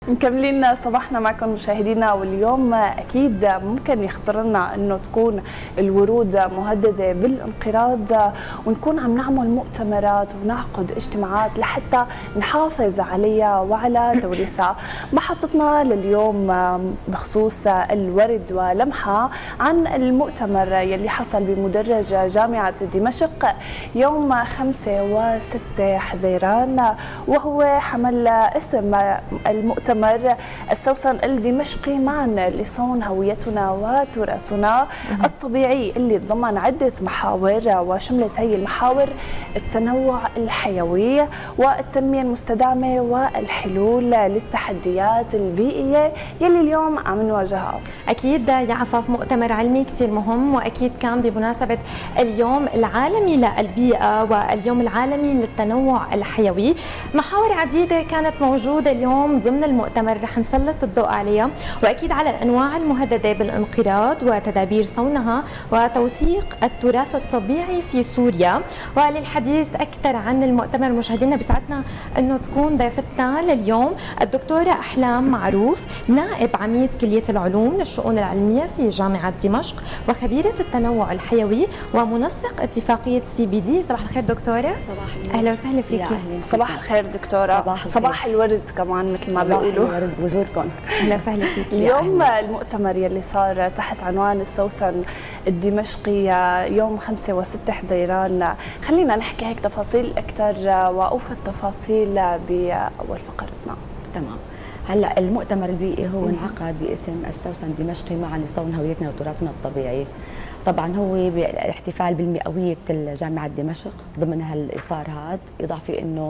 مكملين صباحنا معكم مشاهدينا، واليوم اكيد ممكن يخطر لنا انه تكون الورود مهدده بالانقراض، ونكون عم نعمل مؤتمرات ونعقد اجتماعات لحتى نحافظ عليها وعلى توريثها. محطتنا لليوم بخصوص الورد ولمحه عن المؤتمر يلي حصل بمدرج جامعه دمشق يوم 5 و6 حزيران، وهو حمل اسم المؤتمر السوسن الدمشقي معا لصون هويتنا وتراثنا الطبيعي، اللي تضمن عدة محاور، وشملت هي المحاور التنوع الحيوي والتنمية المستدامة والحلول للتحديات البيئية يلي اليوم عم نواجهها. أكيد يا عفاف مؤتمر علمي كتير مهم، وأكيد كان بمناسبة اليوم العالمي للبيئة واليوم العالمي للتنوع الحيوي. محاور عديدة كانت موجودة اليوم ضمن المؤتمر رح نسلط الضوء عليها، واكيد على الانواع المهدده بالانقراض وتدابير صونها وتوثيق التراث الطبيعي في سوريا. وللحديث اكثر عن المؤتمر مشاهدينا بيسعدنا انه تكون ضيفتنا لليوم الدكتوره احلام معروف، نائب عميد كليه العلوم للشؤون العلميه في جامعه دمشق وخبيره التنوع الحيوي ومنسق اتفاقيه CBD. صباح الخير دكتوره. صباح النور. اهلا وسهلا فيكي. صباح الخير دكتوره. صباح الورد كمان مثل ما بيقولوا. بوجودكم. اهلا وسهلا فيك. اليوم المؤتمر يلي صار تحت عنوان السوسن الدمشقي يوم 5 و6 حزيران، خلينا نحكي هيك تفاصيل اكثر واوفى التفاصيل باول فقرتنا. تمام. هلا المؤتمر البيئي هو انعقد باسم السوسن الدمشقي معا لصون هويتنا وتراثنا الطبيعي. طبعا هو بالاحتفال بالمئويه جامعه دمشق ضمن هالاطار هذا، اضافه انه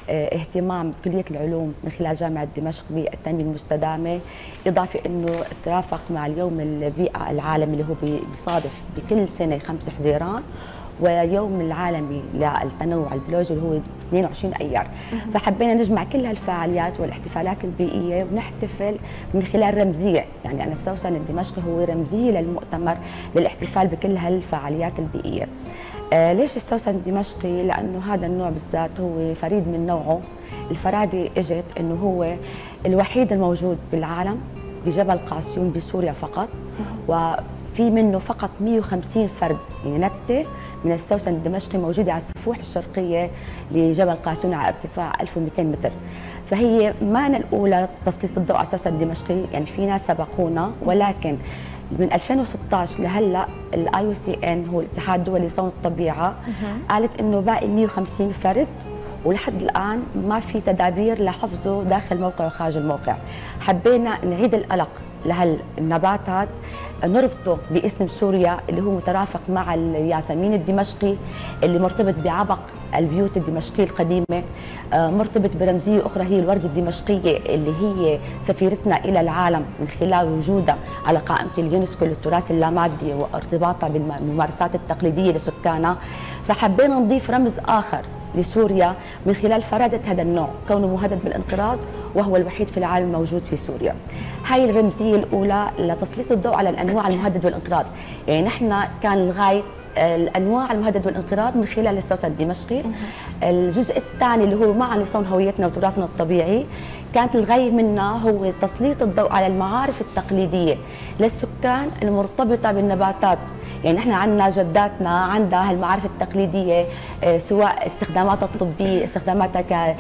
اهتمام كليه العلوم من خلال جامعه دمشق بالتنميه المستدامه، اضافه انه ترافق مع اليوم البيئه العالمي اللي هو بيصادف بكل سنه 5 حزيران، ويوم العالمي للتنوع البيولوجي اللي هو 22 ايار. فحبينا نجمع كل هالفعاليات والاحتفالات البيئيه ونحتفل من خلال رمزيه، يعني أنا السوسن الدمشقي هو رمزيه للمؤتمر للاحتفال بكل هالفعاليات البيئيه. ليش السوسن الدمشقي؟ لانه هذا النوع بالذات هو فريد من نوعه. الفراده اجت انه هو الوحيد الموجود بالعالم بجبل قاسيون بسوريا فقط، وفي منه فقط 150 فرد، يعني نبته من السوسن الدمشقي موجوده على السفوح الشرقيه لجبل قاسيون على ارتفاع 1200 متر. فهي ما أنا الأولى تسليط الضوء على السوسن الدمشقي، يعني في ناس سبقونا، ولكن من 2016 لهلا IUCN هو الاتحاد الدولي لصون الطبيعه قالت انه باقي 150 فرد، ولحد الان ما في تدابير لحفظه داخل الموقع وخارج الموقع. حبينا نعيد القلق لهالنباتات، نربطه باسم سوريا اللي هو مترافق مع الياسمين الدمشقي اللي مرتبط بعبق البيوت الدمشقيه القديمه، مرتبط برمزيه اخرى هي الورده الدمشقيه اللي هي سفيرتنا الى العالم من خلال وجودها على قائمه اليونسكو للتراث اللامادي وارتباطها بالممارسات التقليديه لسكانها. فحبينا نضيف رمز اخر لسوريا من خلال فرادة هذا النوع، كونه مهدد بالانقراض وهو الوحيد في العالم الموجود في سوريا. هاي الرمزية الأولى لتسليط الضوء على الأنواع المهددة بالانقراض، يعني نحن كان الغاية الأنواع المهددة بالانقراض من خلال السوسن الدمشقي. الجزء الثاني اللي هو معا لصون هويتنا وتراثنا الطبيعي، كانت الغاية منها هو تسليط الضوء على المعارف التقليدية للسكان المرتبطة بالنباتات. يعني احنا عندنا جداتنا عندها هالمعارف التقليديه، سواء استخداماتها الطبيه، استخداماتها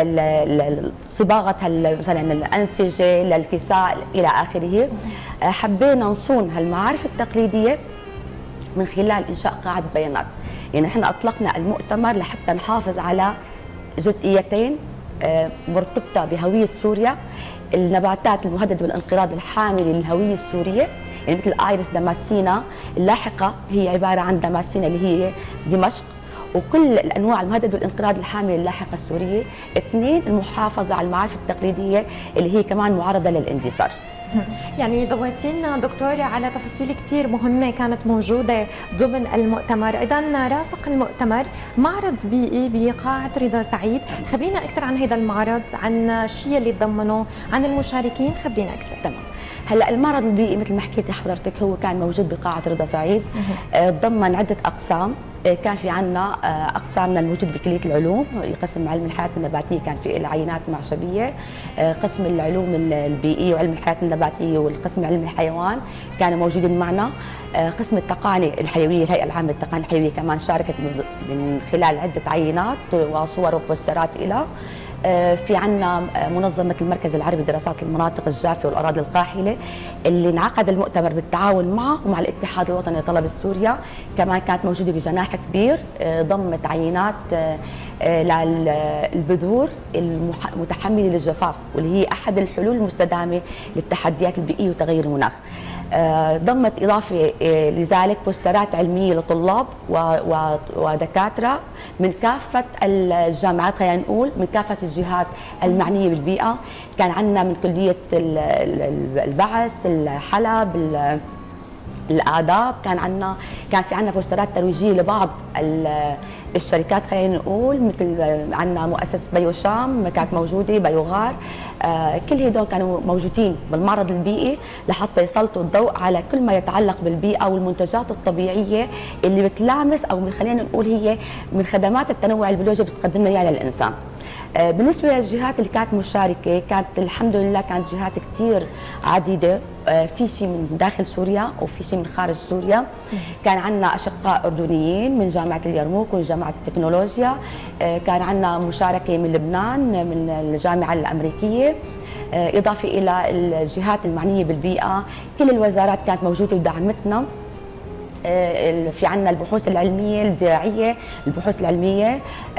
صباغه مثلا الانسجه للكساء الى اخره. حبينا نصون هالمعارف التقليديه من خلال انشاء قاعده بيانات. يعني احنا اطلقنا المؤتمر لحتى نحافظ على جزئيتين مرتبطه بهويه سوريا، النباتات المهدده بالانقراض الحامله للهويه السوريه، يعني مثل ايرس دماسينا اللاحقه هي عباره عن دماسينا اللي هي دمشق، وكل الانواع المهدده بالانقراض الحامله اللاحقه السوريه. 2 المحافظه على المعارف التقليديه اللي هي كمان معرضه للاندثار. يعني ضويتينا دكتورة على تفاصيل كثير مهمة كانت موجودة ضمن المؤتمر. أيضا رافق المؤتمر معرض بيئي بقاعة رضا سعيد، خبرينا أكثر عن هذا المعرض، عن الشيء اللي تضمنه، عن المشاركين، خبرينا أكثر. تمام. هلا المعرض البيئي مثل ما حكيتي حضرتك هو كان موجود بقاعة رضا سعيد، تضمن عدة أقسام. كان في عنا اقسامنا الموجود بكليه العلوم. قسم علم الحياه النباتيه كان في العينات معشبيه، قسم العلوم البيئيه وعلم الحياه النباتيه والقسم علم الحيوان كانوا موجودين معنا. قسم التقاني الحيويه، الهيئه العامه للتقاني الحيويه كمان شاركت من خلال عده عينات وصور وبوسترات لها. في عنا منظمة المركز العربي لدراسات المناطق الجافة والأراضي القاحلة اللي انعقد المؤتمر بالتعاون معه ومع الاتحاد الوطني لطلبة سوريا، كمان كانت موجودة بجناح كبير، ضمت عينات للبذور المتحملة للجفاف واللي هي أحد الحلول المستدامة للتحديات البيئية وتغير المناخ. ضمت إضافة لذلك بوسترات علمية لطلاب ودكاترة من كافة الجامعات، خلينا نقول من كافة الجهات المعنية بالبيئة. كان عندنا من كلية البعث، الحلب، الآداب، كان في عندنا بوسترات ترويجية لبعض الشركات، خلينا نقول مثل عندنا مؤسسة بيوشام كانت موجودة، بيوغار، كل هدول كانوا موجودين بالمعرض البيئي لحتى يسلطوا الضوء على كل ما يتعلق بالبيئة والمنتجات الطبيعية اللي بتلامس أو خلينا نقول هي من خدمات التنوع البيولوجي بتقدم لنا اياها للإنسان. بالنسبة للجهات اللي كانت مشاركة، كانت الحمد لله كانت جهات كثير عديدة، في شيء من داخل سوريا وفي شيء من خارج سوريا. كان عندنا أشقاء أردنيين من جامعة اليرموك وجامعة التكنولوجيا، كان عندنا مشاركة من لبنان من الجامعة الأمريكية، إضافة إلى الجهات المعنية بالبيئة. كل الوزارات كانت موجودة ودعمتنا. في عندنا البحوث العلميه الدراعيه، البحوث العلميه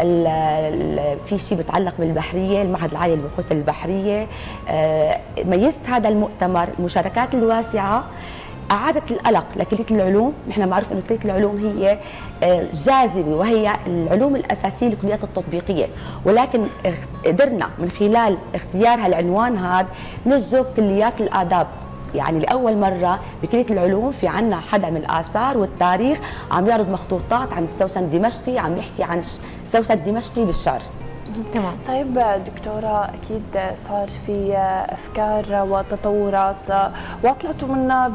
في شيء بيتعلق بالبحريه، المعهد العالي للبحوث البحريه. ميزت هذا المؤتمر المشاركات الواسعه، اعادت القلق لكليه العلوم. نحن معروف انه كليه العلوم هي جاذبه وهي العلوم الاساسيه للكليات التطبيقيه، ولكن قدرنا من خلال اختيارها العنوان هذا نجذب كليات الاداب. يعني لأول مرة بكلية العلوم في عنا حدا من الآثار والتاريخ عم يعرض مخطوطات عن السوسن الدمشقي، عم يحكي عن السوسن الدمشقي بالشعر. تمام. طيب دكتورة، أكيد صار في أفكار وتطورات وطلعتوا منها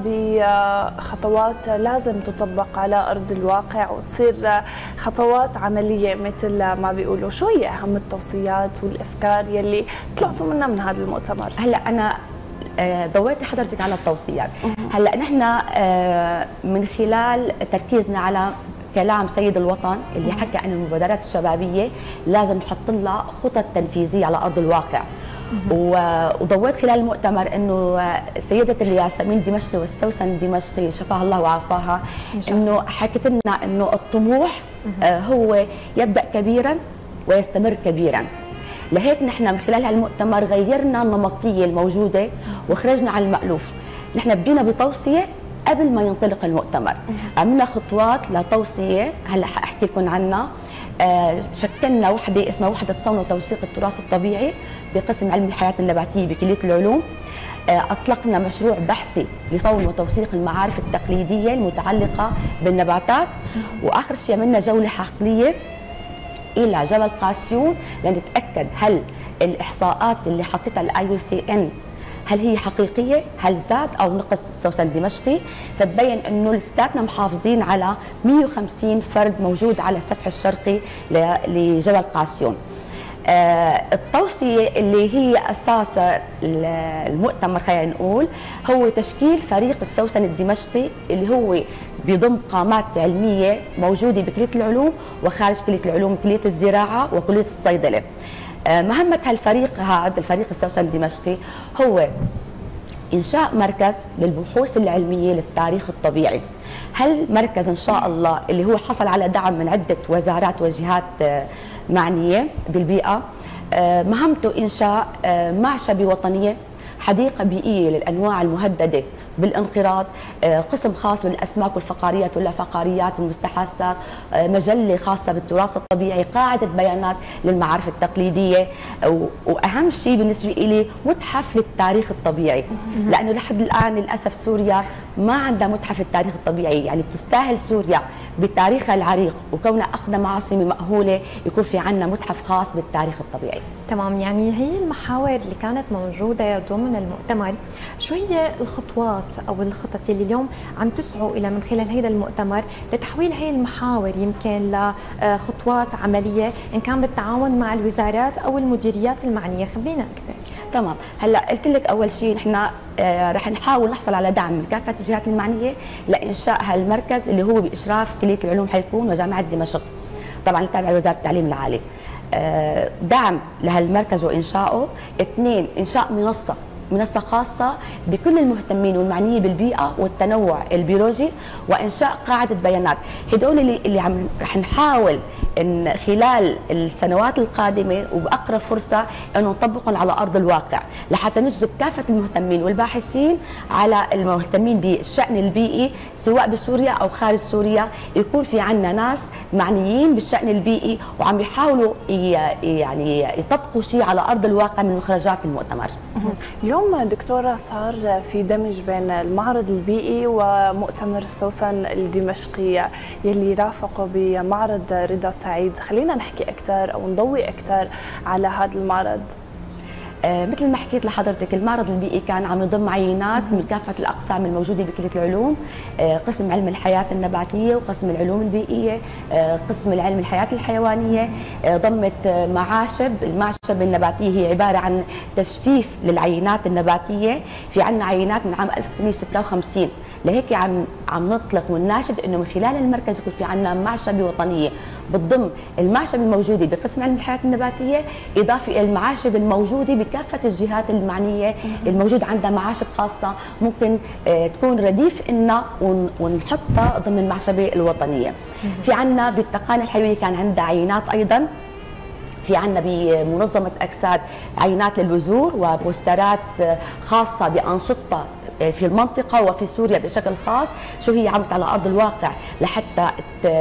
بخطوات لازم تطبق على أرض الواقع وتصير خطوات عملية مثل ما بيقولوا. شو هي أهم التوصيات والأفكار يلي طلعتوا منها من هذا المؤتمر؟ هلا أنا ضويتي حضرتك على التوصيات. هلا نحن من خلال تركيزنا على كلام سيد الوطن اللي حكى عن المبادرات الشبابيه لازم نحط لها خطط تنفيذيه على ارض الواقع. وضويت خلال المؤتمر انه سيده الياسمين الدمشقي والسوسن الدمشقي شفاها الله وعافاها، انه حكت لنا انه الطموح هو يبدا كبيرا ويستمر كبيرا. لهيك نحن من خلال هالمؤتمر غيرنا النمطيه الموجوده وخرجنا عن المألوف. نحن بدينا بتوصيه قبل ما ينطلق المؤتمر، عملنا خطوات لتوصيه هلا حاحكي لكم عنها. شكلنا وحده اسمها وحده صون وتوثيق التراث الطبيعي بقسم علم الحياه النباتيه بكليه العلوم. اطلقنا مشروع بحثي لصون وتوثيق المعارف التقليديه المتعلقه بالنباتات. واخر شيء عملنا جوله حقليه الى جبل قاسيون لنتاكد هل الاحصاءات اللي حطتها الIUCN هل هي حقيقيه، هل زاد او نقص السوسن الدمشقي. فتبين انه لساتنا محافظين على 150 فرد موجود على السفح الشرقي لجبل قاسيون. التوصيه اللي هي اساس المؤتمر خلينا نقول هو تشكيل فريق السوسن الدمشقي اللي هو بيضم قامات علميه موجوده بكليه العلوم وخارج كليه العلوم، كليه الزراعه وكليه الصيدله. مهمه هالفريق هذا الفريق السوسن الدمشقي هو انشاء مركز للبحوث العلميه للتاريخ الطبيعي. هالمركز ان شاء الله اللي هو حصل على دعم من عده وزارات وجهات معنيه بالبيئه، مهمته انشاء معشبه وطنيه، حديقه بيئيه للانواع المهدده بالانقراض، قسم خاص بالاسماك والفقاريات واللافقاريات والمستحاثات، مجله خاصه بالتراث الطبيعي، قاعده بيانات للمعارف التقليديه، واهم شيء بالنسبه لي متحف للتاريخ الطبيعي. لانه لحد الان للاسف سوريا ما عندها متحف التاريخ الطبيعي، يعني بتستاهل سوريا بتاريخها العريق وكونها أقدم عاصمة مأهولة يكون في عندنا متحف خاص بالتاريخ الطبيعي. تمام، يعني هي المحاور اللي كانت موجودة ضمن المؤتمر، شو هي الخطوات أو الخطط اللي اليوم عم تسعوا إلى من خلال هذا المؤتمر لتحويل هي المحاور يمكن لخطوات عملية إن كان بالتعاون مع الوزارات أو المديريات المعنية؟ خبرينا أكثر. تمام، هلا قلت لك اول شيء نحن رح نحاول نحصل على دعم من كافه الجهات المعنيه لانشاء هالمركز اللي هو باشراف كليه العلوم حيكون وجامعه دمشق، طبعا تابع لوزاره التعليم العالي. دعم لهالمركز وانشائه. اثنين، انشاء منصة خاصة بكل المهتمين والمعنيين بالبيئة والتنوع البيولوجي، وإنشاء قاعدة بيانات. هدول اللي رح نحاول إن خلال السنوات القادمة وبأقرب فرصة إنه نطبقهم على أرض الواقع لحتى نجذب كافة المهتمين والباحثين على المهتمين بالشأن البيئي سواء بسوريا أو خارج سوريا، يكون في عنا ناس معنيين بالشأن البيئي وعم يحاولوا يعني يطبقوا شيء على أرض الواقع من مخرجات المؤتمر. اليوم دكتورة صار في دمج بين المعرض البيئي ومؤتمر السوسن الدمشقي يلي رافقه بمعرض رضا سعيد، خلينا نحكي أكثر أو نضوي أكثر على هذا المعرض. مثل ما حكيت لحضرتك، المعرض البيئي كان عم يضم عينات من كافة الأقسام الموجودة بكلية العلوم، قسم علم الحياة النباتية وقسم العلوم البيئية، قسم العلم الحياة الحيوانية، ضمت معاشب. المعشب النباتية هي عبارة عن تجفيف للعينات النباتية، في عنا عينات من عام 1956، لهيك عم نطلق ونناشد انه من خلال المركز يكون في عنا معشبة وطنية بتضم المعشب الموجودة بقسم علم الحياة النباتية إضافة إلى المعاشب الموجودة بكافة الجهات المعنية الموجود عندها معاشب خاصة ممكن تكون رديف إلنا ونحطها ضمن المعشبة الوطنية. في عنا بالتقانة الحيوية كان عندها عينات أيضا، في عنا بمنظمة أكساد عينات للبذور وبوسترات خاصة بأنشطة في المنطقة وفي سوريا بشكل خاص، شو هي عملت على أرض الواقع لحتى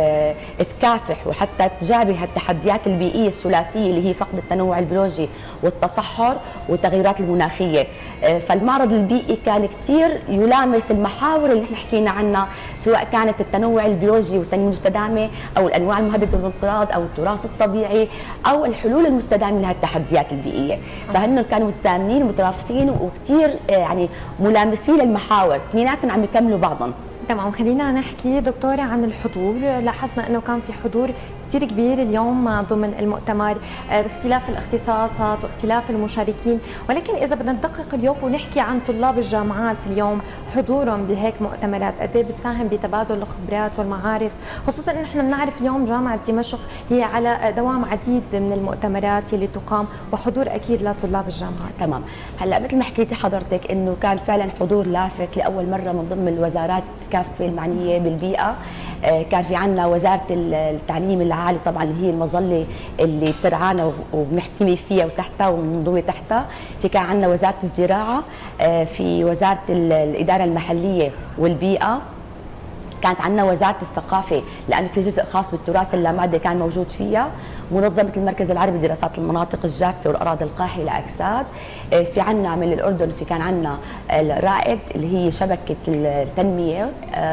تكافح وحتى تجابه التحديات البيئية الثلاثية اللي هي فقد التنوع البيولوجي والتصحر والتغيرات المناخية. فالمعرض البيئي كان كثير يلامس المحاور اللي نحن حكينا عنها، سواء كانت التنوع البيولوجي والتنمية المستدامة أو الأنواع المهددة بالانقراض أو التراث الطبيعي أو الحلول المستدامة لهالتحديات البيئية. فهن كانوا متزامنين ومترافقين وكثير يعني ملامسين للمحاور، اثنيناتهم عم يكملوا بعضهم. تمام، خلينا نحكي دكتورة عن الحضور. لاحظنا انه كان في حضور كثير كبير اليوم ضمن المؤتمر باختلاف الاختصاصات واختلاف المشاركين، ولكن اذا بدنا ندقق اليوم ونحكي عن طلاب الجامعات اليوم حضورهم بهيك مؤتمرات قد ايه بتساهم بتبادل الخبرات والمعارف، خصوصا انه نحن بنعرف اليوم جامعة دمشق هي على دوام عديد من المؤتمرات اللي تقام وحضور اكيد لطلاب الجامعات. تمام، هلا مثل ما حكيتي حضرتك انه كان فعلا حضور لافت لاول مره من ضمن الوزارات كافه المعنيه بالبيئه. كان في عندنا وزاره التعليم العالي طبعا اللي هي المظله اللي بترعانا وبنحتمي فيها وتحتها ومنضوي تحتها، في كان عندنا وزاره الزراعه، في وزاره الاداره المحليه والبيئه، كانت عندنا وزاره الثقافه لانه في جزء خاص بالتراث اللامادي كان موجود فيها، منظمه المركز العربي لدراسات المناطق الجافه والاراضي القاحله لاكساد، في عندنا من الاردن في كان عندنا الرائد اللي هي شبكه التنميه.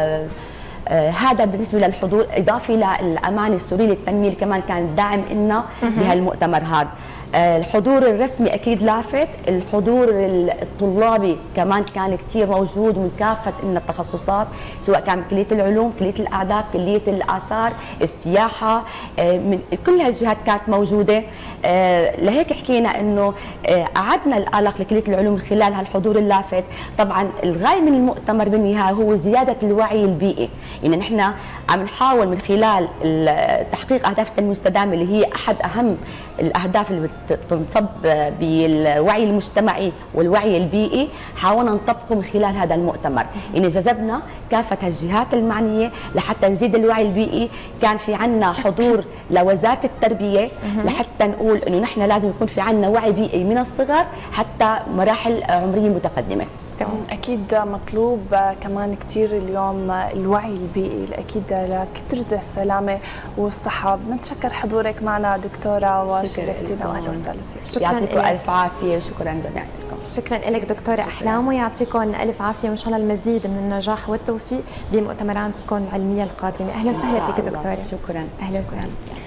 هذا بالنسبه للحضور، اضافه للامانه السوريه للتنميه اللي كمان كان داعم لنا بهالمؤتمر هذا. الحضور الرسمي اكيد لافت، الحضور الطلابي كمان كان كثير موجود من كافه التخصصات، سواء كان من كليه العلوم، كليه الاعداد، كليه الاثار، السياحه، من كل هالجهات كانت موجوده. لهيك حكينا انه اعدنا الالق لكليه العلوم من خلال هالحضور اللافت. طبعا الغايه من المؤتمر بالنهايه هو زياده الوعي البيئي، يعني نحن عم نحاول من خلال تحقيق اهداف التنميه المستدامه اللي هي احد اهم الاهداف اللي بتنصب بالوعي المجتمعي والوعي البيئي، حاولنا نطبقه من خلال هذا المؤتمر، يعني جذبنا كافه الجهات المعنيه لحتى نزيد الوعي البيئي. كان في عندنا حضور لوزاره التربيه لحتى نقول انه نحن لازم يكون في عندنا وعي بيئي من الصغر حتى مراحل عمريه متقدمه. أكيد مطلوب كمان كتير اليوم الوعي البيئي أكيد لكثرة السلامة والصحة. بدنا نتشكر حضورك معنا دكتورة وشرفتينا وأهلا وسهلا فيك. يعطيكم ألف عافية وشكرا جميعا لكم. شكرا لك دكتورة أحلام ويعطيكم ألف عافية وإن شاء الله المزيد من النجاح والتوفيق بمؤتمراتكم العلمية القادمة. أهلا وسهلا فيك دكتورة. شكرا. أهلا وسهلا.